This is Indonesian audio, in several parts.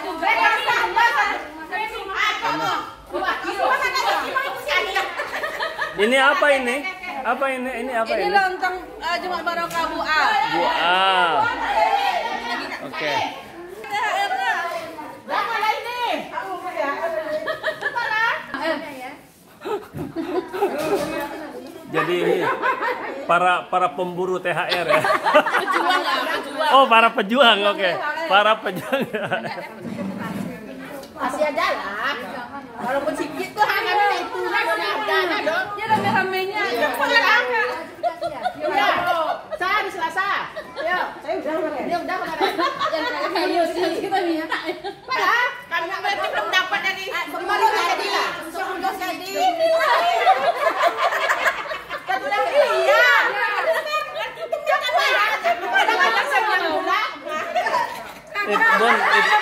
Ini apa ini? Apa ini? Ini apa ini? Ini lontong Jumat Barokah Bu A. Bu A. Oke. Jadi ini para pemburu THR ya. Pejuang lah, pejuang. Oh, para pejuang, oke. Para pejuang. Masih ada lah. Walaupun sedikit tuh hangatnya itu ada dong. Ya rame-ramenya. Udah. Saya hari Selasa. Yuk, saya udah kemarin. Dia udah kemarin. Yang kayu sih kita nih. Parah. Kami berarti belum dapat dari kemarin jadi lah. Sudah jadi. Iya. Bon,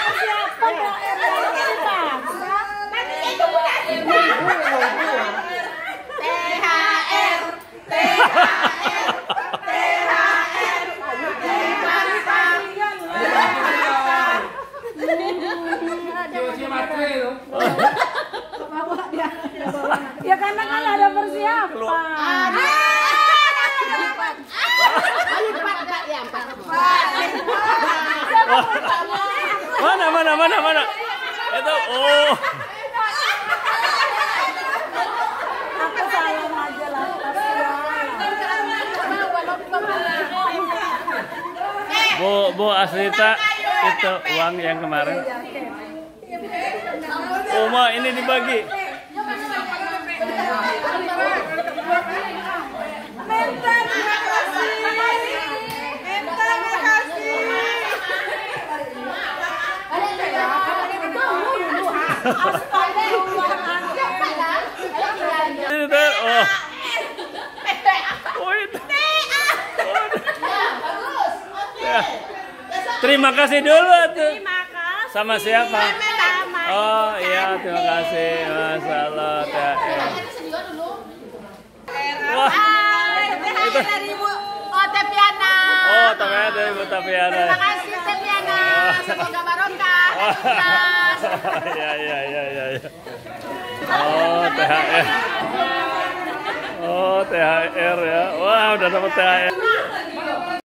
ya karena kan ada persiapan. Mana? Itu, oh. Aku sayang aja lah. Bu Asrita, itu uang yang kemarin. Oma, ini dibagi. Terima kasih dulu tuh. Sama siapa? Oh iya, terima kasih. Masya Allah. Wah, itu dari Bu Tapiana. Oh, Tapiana dari Bu Tapiana. Terima kasih Tapiana. Semoga barokah. Iya. Oh, THR. Oh, THR ya. Wah, udah dapat THR.